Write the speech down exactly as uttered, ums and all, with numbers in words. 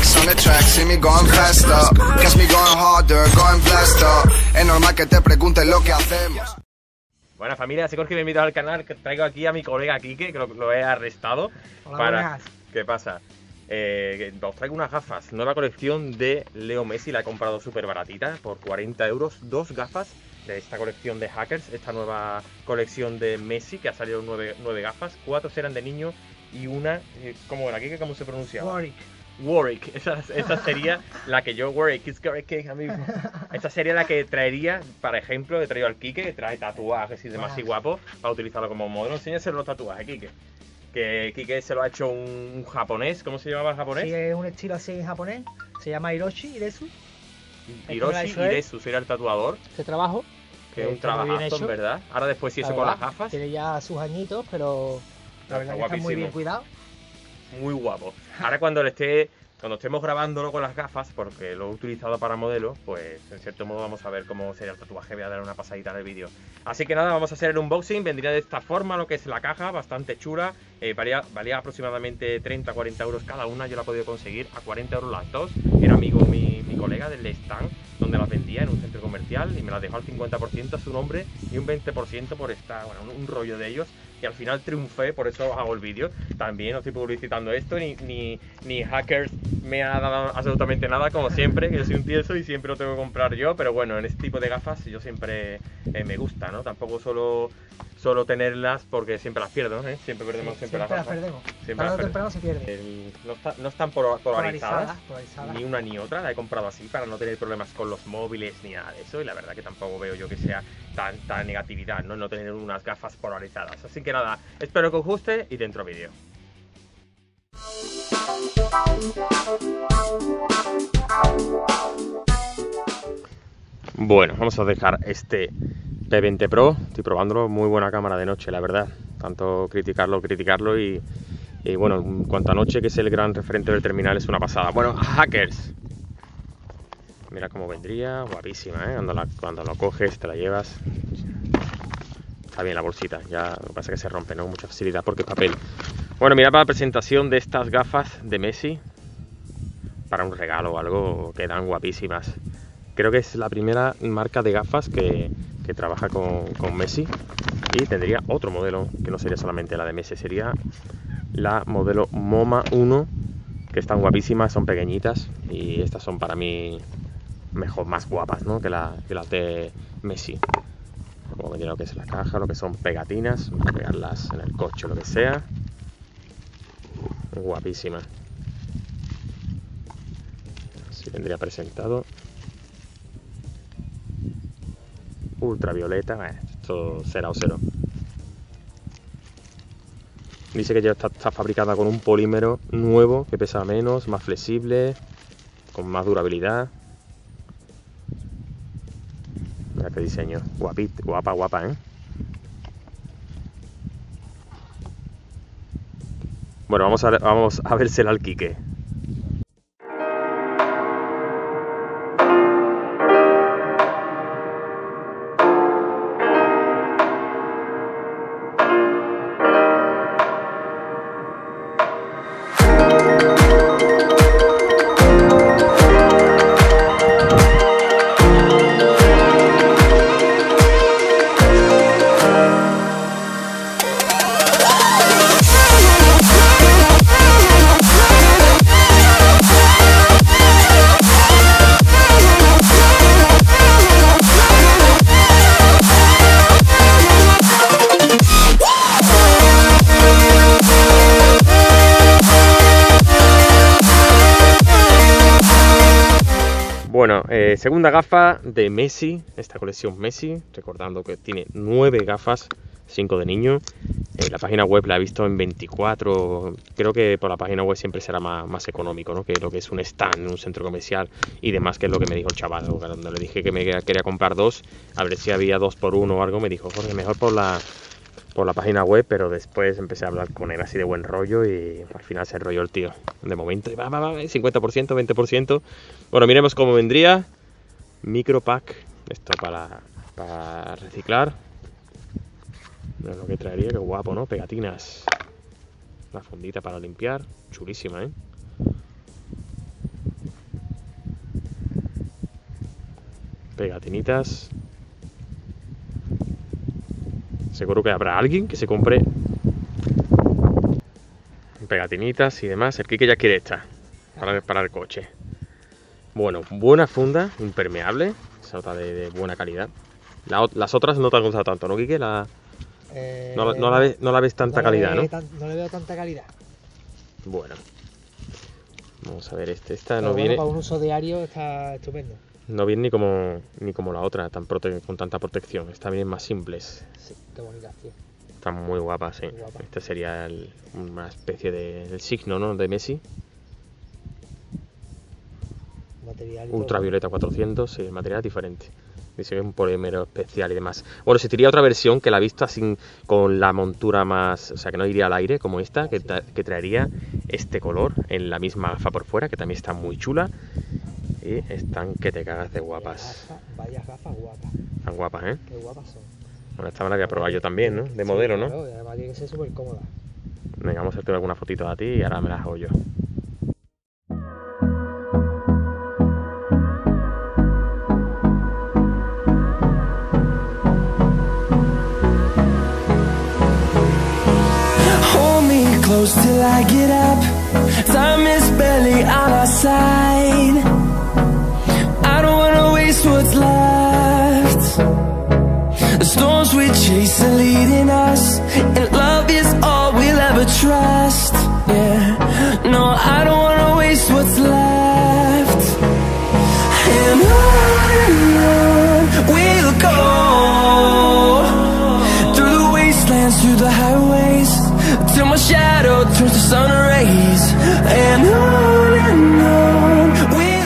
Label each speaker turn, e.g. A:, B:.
A: Max on the track, see me going faster. Catch me going harder, going blaster. Es normal que te preguntes lo que hacemos.
B: Buena familia, soy Jorge, bienvenidos al canal. Que traigo aquí a mi colega Quique, que lo, lo he arrestado.
C: Hola,
B: para...
C: buenas.
B: ¿Qué pasa? Eh, os traigo unas gafas, nueva colección de Leo Messi, la he comprado súper baratita, por cuarenta euros, dos gafas de esta colección de Hackers, esta nueva colección de Messi, que ha salido nueve, nueve gafas, cuatro serán de niño y una, eh, ¿cómo era? ¿Qué, ¿Cómo se pronunciaba?
C: Warwick.
B: Warwick, esa, esa sería la que yo, Warwick, it's correct, amigo. Esa sería la que traería, por ejemplo, he traído al Quique, que trae tatuajes y demás y guapo, para utilizarlo como modelo. Enséñaselo los tatuajes, Quique. Que Quique se lo ha hecho un, un japonés, ¿cómo se llamaba el japonés?
C: Sí, es un estilo así en japonés, se llama Hiroshi Hidesu.
B: Hiroshi Hidesu sería el tatuador.
C: Este trabajo.
B: Que es un trabajazo, en verdad. Ahora después si eso con las gafas.
C: Tiene ya sus añitos, pero la verdad que está muy bien cuidado.
B: Muy guapo. Ahora cuando le esté, cuando estemos grabándolo con las gafas, porque lo he utilizado para modelo, pues en cierto modo vamos a ver cómo sería el tatuaje. Voy a dar una pasadita en el vídeo. Así que nada, vamos a hacer el unboxing. Vendría de esta forma lo que es la caja, bastante chula. Eh, valía, valía aproximadamente treinta a cuarenta euros cada una. Yo la he podido conseguir a cuarenta euros las dos. Era amigo mi, mi colega del stand donde las vendía en un centro comercial y me las dejó al cincuenta por ciento a su nombre y un veinte por ciento por esta, bueno, un, un rollo de ellos. Y al final triunfé, por eso os hago el vídeo. También no estoy publicitando esto, ni, ni, ni Hackers me ha dado absolutamente nada, como siempre, que yo soy un tieso y siempre lo tengo que comprar yo. Pero bueno, en este tipo de gafas yo siempre eh, me gusta, ¿no? Tampoco solo, solo tenerlas porque siempre las pierdo, ¿eh? Siempre perdemos,
C: sí,
B: siempre,
C: siempre
B: las
C: las
B: gafas.
C: perdemos.
B: Siempre
C: Tarde
B: las
C: o temprano se pierde.
B: El, no, está, no están por, polarizadas,
C: polarizadas, polarizadas,
B: ni una ni otra. La he comprado así para no tener problemas con los móviles ni nada de eso. Y la verdad que tampoco veo yo que sea tanta negatividad, ¿no? No tener unas gafas polarizadas. Así que nada, espero que os guste y dentro vídeo. Bueno, vamos a dejar este P veinte Pro. Estoy probándolo, muy buena cámara de noche, la verdad. Tanto criticarlo, criticarlo y, y bueno, en cuanto a noche, que es el gran referente del terminal, es una pasada. Bueno, Hackers. Mira cómo vendría, guapísima, ¿eh? Cuando, la, cuando lo coges, te la llevas. Está bien la bolsita, ya lo que pasa es que se rompe, ¿no? Mucha facilidad porque es papel. Bueno, mira, para la presentación de estas gafas de Messi, para un regalo o algo, quedan guapísimas. Creo que es la primera marca de gafas que, que trabaja con, con Messi. Y tendría otro modelo, que no sería solamente la de Messi, sería la modelo MoMA uno, que están guapísimas, son pequeñitas. Y estas son para mí mejor, más guapas, ¿no? que, la, que las de Messi. Como vendría lo que es la caja, lo que son pegatinas, vamos a pegarlas en el coche o lo que sea. Guapísima. Así vendría presentado. Ultravioleta, eh, esto será o cero. Dice que ya está, está fabricada con un polímero nuevo que pesa menos, más flexible, con más durabilidad. Mira qué diseño, guapit, guapa, guapa, ¿eh? Bueno, vamos a, vamos a vérsela al Quique. Bueno, eh, segunda gafa de Messi, esta colección Messi, recordando que tiene nueve gafas, cinco de niño. Eh, la página web la he visto en veinticuatro, creo que por la página web siempre será más, más económico, ¿no? Que lo que es un stand en un centro comercial y demás, que es lo que me dijo el chaval. Cuando le dije que me quería comprar dos, a ver si había dos por uno o algo, me dijo, Jorge, mejor por la, por la página web, pero después empecé a hablar con él así de buen rollo y al final se enrolló el tío. De momento, va, va, va, cincuenta por ciento, veinte por ciento. Bueno, miremos cómo vendría. Micropack, esto para, para reciclar. No es lo que traería, qué guapo, ¿no? Pegatinas. La fundita para limpiar, chulísima, ¿eh? pegatinitas. Seguro que habrá alguien que se compre pegatinitas y demás. El Quique ya quiere esta para, para el coche. Bueno, buena funda, impermeable, se nota de, de buena calidad. La, las otras no te han gustado tanto, ¿no, Quique? La, eh, no, no, la ves, no la ves tanta no calidad, ¿no?
C: Tan, no le veo tanta calidad.
B: Bueno, vamos a ver, este, esta
C: Pero
B: no
C: bueno,
B: viene.
C: Para un uso diario está estupendo.
B: No viene ni como ni como la otra, tan prote con tanta protección. Esta vienen más simples.
C: Sí, qué bonita, tío.
B: Están muy guapas, sí.
C: Muy guapa.
B: Este sería el, una especie de el signo, ¿no? De Messi.
C: Material
B: Ultravioleta cuatrocientos, sí, material diferente. Dice que es un polímero especial y demás. Bueno, se tiraría otra versión que la he visto así con la montura más, o sea, que no iría al aire como esta, que, tra que traería este color en la misma gafa por fuera, que también está muy chula. Y están que te cagas de guapas.
C: Vaya gafas guapas.
B: Están guapas, ¿eh?
C: Qué guapas son.
B: Bueno, esta me la voy a probar yo también, ¿no? De modelo, ¿no?
C: Claro, y además tiene que ser súper cómoda.
B: Venga, vamos a hacerte alguna fotito a ti y ahora me las hago yo.
D: Close till I get up. Time is barely on our side. I don't wanna waste what's left. The storms we chase are leading us, and love is all we'll ever trust. Yeah, no, I don't wanna waste what's left. And on we'll go, through the wastelands, through the highways, till my shadow